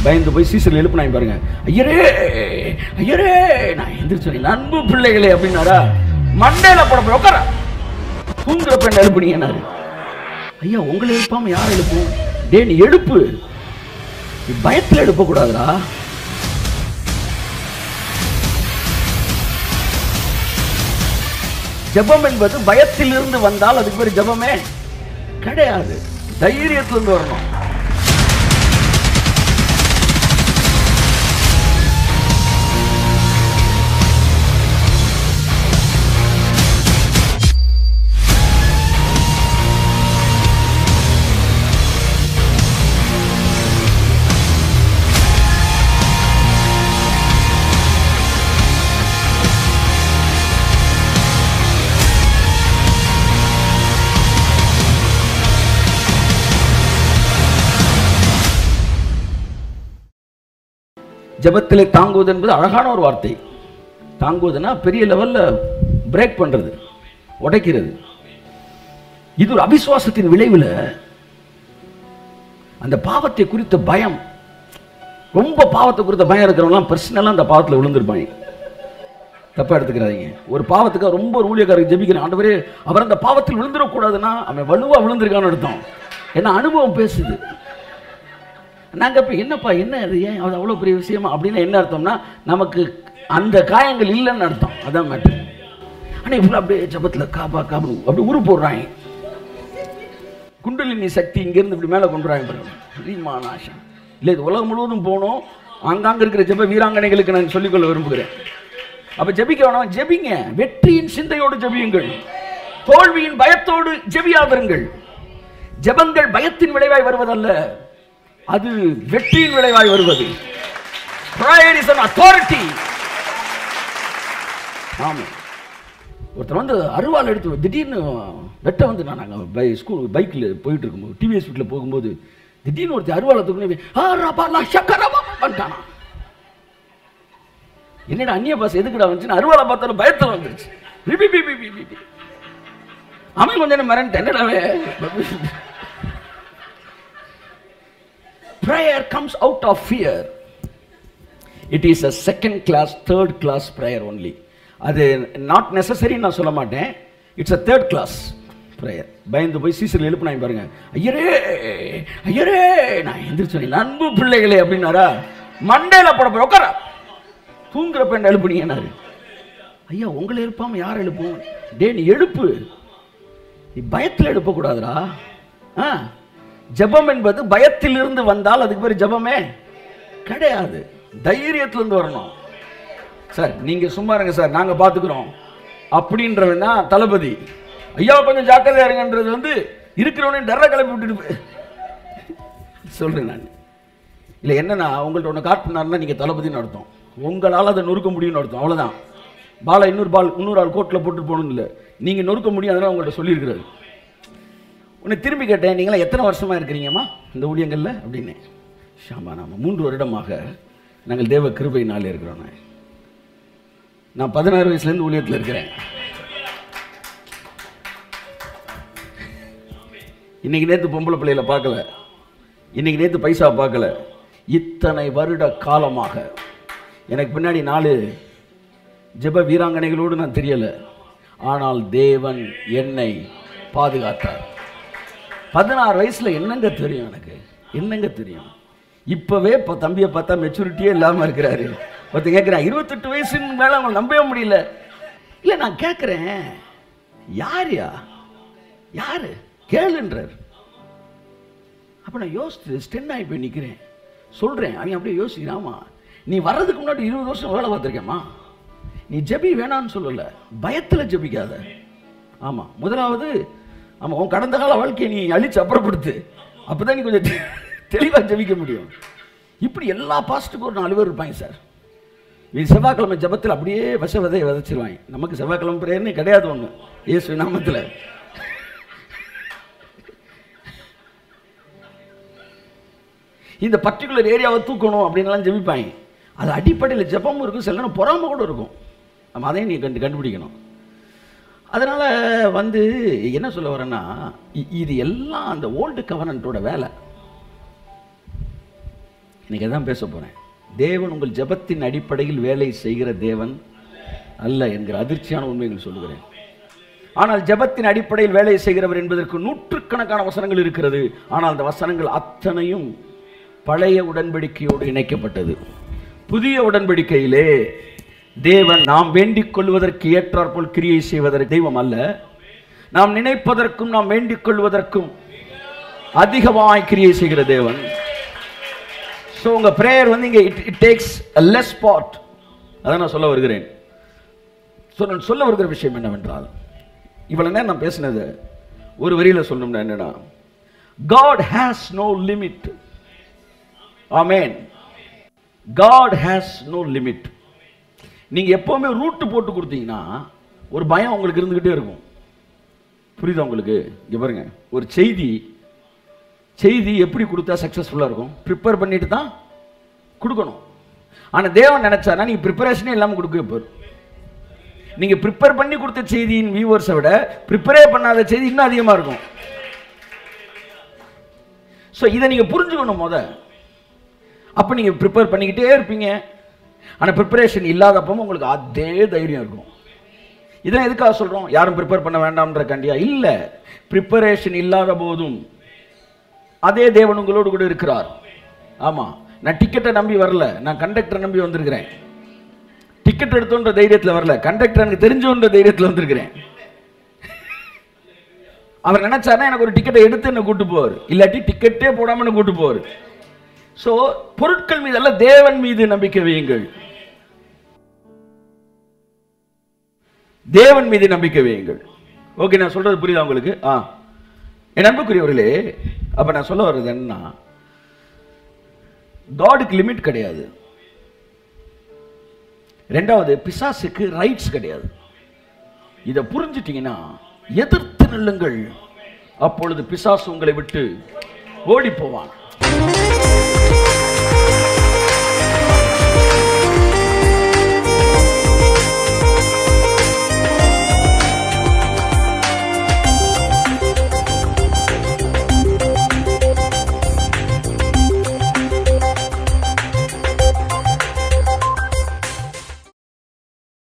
பயந்து போய் சீசரில் எழுப்புனாங்க பாருங்க. ஐயரே ஐயரே, நான் எந்திரிச்சு அன்பு பிள்ளைகளே அப்படின்னாரா, மண்டையில போட போய் உட்கார தூங்குற பெண் எழுப்புனீங்கன்னாரு. ஐயா உங்களை எழுப்பாம யார் எழுப்பும்? டே நீ எழுப்பு, நீ பயத்தில் எழுப்பக்கூடாதுடா. ஜபம் என்பது பயத்தில் இருந்து வந்தால் அதுக்கு பேர் ஜபமே கிடையாது, தைரியத்திலிருந்து வரணும். ஜபத்திலே தாங்குவது என்பது அழகான ஒரு வார்த்தை. தாங்குவதுன்னா பெரிய லெவல்ல பிரேக் பண்றது, உடைக்கிறது. இது ஒரு அவிசுவாசத்தின் விளைவில் அந்த பாவத்தை குறித்த பயம், ரொம்ப பாவத்தை குறித்த பயம் இருக்கிறவங்களாம் பர்சனலாக அந்த பாவத்தில் விழுந்திருப்பாங்க. தப்பா எடுத்துக்கிறாதீங்க. ஒரு பாவத்துக்கு ரொம்ப ஒரு ஊழியக்காரருக்கு ஜெபிக்கிறேன், ஆண்டவரே அவர் அந்த பாவத்தில் விழுந்துடக்கூடாதுன்னா அவன் வலுவா விழுந்திருக்கான்னு அர்த்தம். ஏன்னா அனுபவம் பேசுது. நாங்கள் இப்போ என்னப்பா என்ன அது, ஏன் அது அவ்வளோ பெரிய விஷயமா அப்படின்னா என்ன அர்த்தம்னா நமக்கு அந்த காயங்கள் இல்லைன்னு அர்த்தம். அதான் மேட்டர். ஆனால் இவ்வளோ அப்படியே ஜபத்தில் காபா காபு அப்படி உரு போடுறாங்க. குண்டலினி சக்தி இங்கேருந்து இப்படி மேலே கொண்டுறாங்க பாருங்க. நாசம் இல்லை, இது உலகம் முழுவதும் போகணும். ஆங்காங்க இருக்கிற ஜப வீராங்கனைகளுக்கு நான் சொல்லிக்கொள்ள விரும்புகிறேன். அப்போ ஜபிக்க வேணாம், ஜபிங்க. வெற்றியின் சிந்தையோடு ஜபியுங்கள், தோல்வியின் பயத்தோடு ஜபியாதருங்கள். ஜபங்கள் பயத்தின் விளைவாய் வருவதல்ல, அது வெற்றியின் விளைவாய் வருவது. Prayer is an authority. ஆமா, ஒருத்தர் வந்து அருவாள் எடுத்து திடீர்னு வெட்ட வந்து நாங்கள் ஸ்கூல் பைக்கில் போயிட்டு இருக்கும்போது டிவிஎஸ் வீட்டில் போகும்போது திடீர்னு ஒருத்தர் அருவாளை தூக்கிட்டானா. என்னடா அந்நிய பாசம் எதுக்குடா வந்துச்சுன்னு அருவாளை பார்த்தாலும் பயத்தில் வந்துருச்சு. அவன் கொஞ்சம் நேரம் மறந்துட்டேன். என்னடாவே prayer comes out of fear. It is a second class, third class prayer only. அது not necessary நான் சொல்ல மாட்டேன். It's a third class prayer. பயந்து போய் சீசரில் எழுப்புனாங்க பாருங்க. ஐயரே ஐயரே, நான் எந்திரிச்சு அன்பு பிள்ளைகளே அப்படின்னாரா, மண்டையில போட போய் உட்கார தூங்குற பெண் எழுப்புனீங்கன்னாரு. ஐயா உங்களை எழுப்பாம யார் எழுப்பும்? டே நீ எழுப்பு, நீ பயத்தில் எழுப்பக்கூடாதுடா. ஜபம் என்பது பயத்தில் இருந்து வந்தால் அதுக்கு பேர் ஜபமே கிடையாது, தைரியத்திலிருந்து வரணும். சார் நீங்க சும்மா இருங்க சார், நாங்க பாத்துக்கிறோம் அப்படின்றவன் தான் தளபதி. ஐயா கொஞ்சம் ஜாக்கிரதையா இருங்கன்றது வந்து இருக்கிறவனே டெர கிளப்பி விட்டுட்டு சொல்றேன் நான். இல்லை என்னன்னா உங்கள்ட்ட ஒன்று காட்டினாருன்னா நீங்க தளபதினு அர்த்தம், உங்களால் அதை நொறுக்க முடியும்னு அர்த்தம். அவ்வளோதான். பாலை இன்னொரு ஆள் கோட்டில் போட்டு போகணும் இல்லை, நீங்க நொறுக்க முடியும். அதனால உங்கள்கிட்ட சொல்லியிருக்கிறாரு. உன்னை திரும்பி கேட்டேன், நீங்களாம் எத்தனை வருஷமாக இருக்கிறீங்கம்மா இந்த ஊழியங்களில் அப்படின்னு. ஷாமா நாம 3 வருடமாக நாங்கள் தேவ கிருபையினாலே இருக்கிறோம். நான் 16 வயசுலேருந்து ஊழியத்தில் இருக்கிறேன். இன்னைக்கு நேற்று பொம்பளை பிள்ளைகளை பார்க்கல, இன்னைக்கு நேற்று பைசா பார்க்கல. இத்தனை வருட காலமாக எனக்கு பின்னாடி 4 ஜெப வீராங்கனைகளோடு நான் தெரியலை. ஆனால் தேவன் என்னை பாதுகாத்தார். 16 வயசில் என்னங்க தெரியும் எனக்கு, என்னங்க தெரியும். இப்போவே இப்போ தம்பியை பார்த்தா மெச்சூரிட்டியே இல்லாமல் இருக்கிறாரு. ஒருத்தர் கேட்குறேன் 28 வயசுன்னு மேலே அவங்க நம்பவே முடியல. இல்லை நான் கேட்குறேன் யாரையா யாரு கேளுன்றார். அப்போ நான் யோசித்து ஸ்டென் ஆகி போய் நிற்கிறேன். சொல்கிறேன், அவன் அப்படியே யோசிக்கிறான். ஆமாம் நீ வர்றதுக்கு முன்னாடி 20 வருஷம் வேலை பார்த்துருக்கேம்மா. நீ ஜெபி வேணான்னு சொல்லலை, பயத்தில் ஜெபிக்காத. ஆமாம் முதலாவது ஆமாம் உன் கடந்த கால வாழ்க்கையை நீ அழிச்சு அப்புறப்படுத்து, அப்போ தான் நீ கொஞ்சம் தெளிவாக ஜெபிக்க முடியும். இப்படி எல்லா பாஸ்ட்டுக்கும் ஒரு 4 பேர் இருப்பாங்க சார். இது செவ்வாய்க்கிழமை ஜபத்தில் அப்படியே விதையை விதைச்சிருவாங்க. நமக்கு செவ்வாய்க்கிழமை பிரேயர்னே கிடையாது ஒன்று, இயேசு நாமத்தில். இந்த பர்டிகுலர் ஏரியாவை தூக்கணும் அப்படின்லாம் ஜெபிப்பாங்க. அது அடிப்படையில் ஜபமும் இருக்கும், சில நேரம் பொறாமை கூட இருக்கும். நம்ம அதையும் நீ கண்டுபிடிக்கணும். அதனால் வந்து என்ன சொல்ல வரேன்னா, இது எல்லாம் அந்த ஓல்டு கவர்னன்ட்டோட வேலை. இன்னைக்கு தான் பேச போறேன். தேவன் உங்கள் ஜெபத்தின் அடிப்படையில் வேலை செய்கிற தேவன் அல்ல என்கிற அதிர்ச்சியான உண்மைகள் சொல்லுகிறேன். ஆனால் ஜெபத்தின் அடிப்படையில் வேலை செய்கிறவர் என்பதற்கு நூற்றுக்கணக்கான வசனங்கள் இருக்கிறது. ஆனால் அந்த வசனங்கள் அத்தனையும் பழைய உடன்படிக்கையோடு இணைக்கப்பட்டது. புதிய உடன்படிக்கையிலே தேவன் நாம் வேண்டிக் கொள்வதற்கு ஏற்றாற்போல் கிரியை செய்வதற்கு தெய்வம் அல்ல. நாம் நினைப்பதற்கும் நாம் வேண்டிக் கொள்வதற்கும் அதிகமாய் கிரியை செய்கிற தேவன். ஸோ உங்க பிரேயர் வந்து இங்கே it takes a less part. அதான் நான் சொல்ல வருகிறேன். நான் சொல்ல வருகிற விஷயம் என்னவென்றால், இவ்வளவு நேரம் நான் பேசினது ஒரு வரியில சொல்லணும்னா என்னன்னா, God has no limit. Amen. God has no limit. நீங்க எப்பவுமே ரூட் போட்டு கொடுத்தீங்கன்னா ஒரு பயம் உங்களுக்கு இருந்துகிட்டே இருக்கும். புரியுதா உங்களுக்கு? இங்க பாருங்க, ஒரு செய்தி எப்படி கொடுத்தா சக்சஸ்ஃபுல்லா இருக்கும்? ப்ரிப்பேர் பண்ணிட்டு தான் கொடுக்கணும். ஆனா தேவன் நினைச்சானா நீங்க ப்ரிப்பரேஷனே இல்லாம கொடுக்க போற. நீங்க ப்ரிப்பேர் பண்ணி கொடுத்த செய்தியின் வியூவர்ஸை விட ப்ரிப்பேரே பண்ணாத செய்தி இன்னும் அதிகமா இருக்கும். ஸோ இதை நீங்க புரிஞ்சுக்கணும் முத. அப்ப நீங்க ப்ரிப்பேர் பண்ணிக்கிட்டே இருப்பீங்க. ஆனா ப்ரிப்பரேஷன் இல்லாதப்பவும் உங்களுக்கு அதே தைரியம் இருக்கும். இதெல்லாம் எதுக்காக சொல்றோம்? யாரும் ப்ரிப்பேர் பண்ண வேண்டாம்ன்ற கண்டியா இல்ல. ப்ரிப்பரேஷன் இல்லாத போதும் அதே தேவன் உங்களோடு கூட இருக்கிறார். ஆமா, நான் டிக்கெட்டை நம்பி வரல, நான் கண்டக்டரை நம்பி வந்திருக்கிறேன். டிக்கெட் எடுத்தோன்ற தைரியத்தில் வரல, கண்டக்டர் எனக்கு தெரிஞ்சோன்ற தைரியத்தில் வந்திருக்கிறேன். அவர் நினைச்சாருன்னா எனக்கு ஒரு டிக்கெட்டை எடுத்து என்ன கூட்டு போவார், இல்லாட்டி டிக்கெட்டே போடாம என்ன கூட்டு போவார். ஸோ பொருட்கள் மீது அல்ல, தேவன் மீது நம்பிக்கை வையுங்கள். தேவன் மீது நம்பிக்கை வையுங்கள். ஓகே, நான் சொல்றது புரியுதா உங்களுக்கு? என் அன்புக்குரியவர்களே, அப்ப நான் சொல்ல வர்றது என்னன்னா, காடுக்கு லிமிட் கிடையாது. ரெண்டாவது, பிசாசுக்கு ரைட்ஸ் கிடையாது. இதை புரிஞ்சிட்டீங்கன்னா எதிர்த்து நில்லுங்கள், அப்பொழுது பிசாசு உங்களை விட்டு ஓடி போவான்.